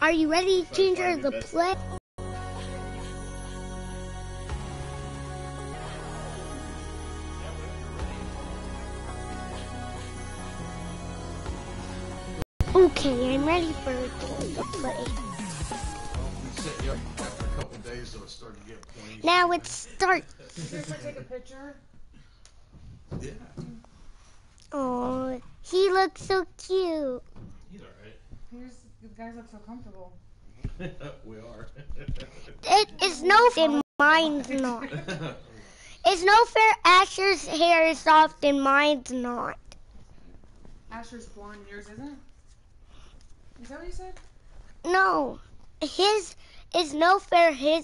Are you ready to enter the play? Okay, I'm ready for the play. Now it starts. Can I take a picture? Yeah. Oh, he looks so cute. He's alright. You guys look so comfortable. We are. It is no fair, mine's not. It's no fair. Asher's hair is soft and mine's not. Asher's blonde, yours isn't? Is that what you said? No, his is no fair. His.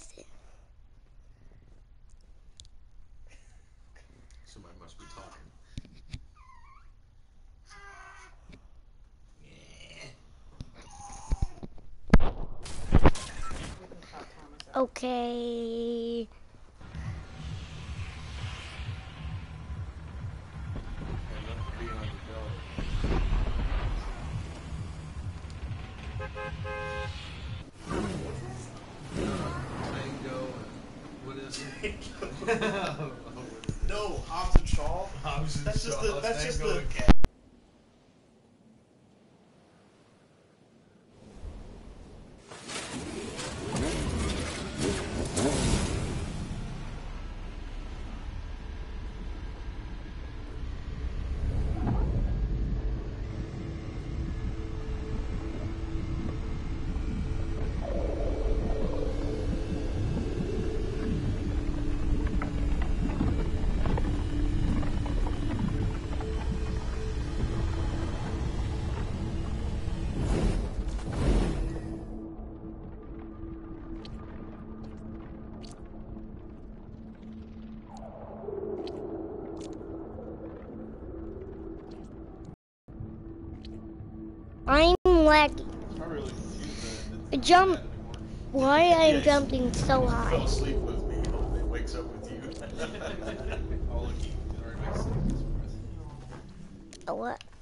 Somebody must be talking. Okay. No, Hobbs and Shaw. That's just the. I'm lagging. Jump. Why I'm jumping so high? Fell asleep with me. Hopefully it wakes up with you. All the keys already makes sense. What?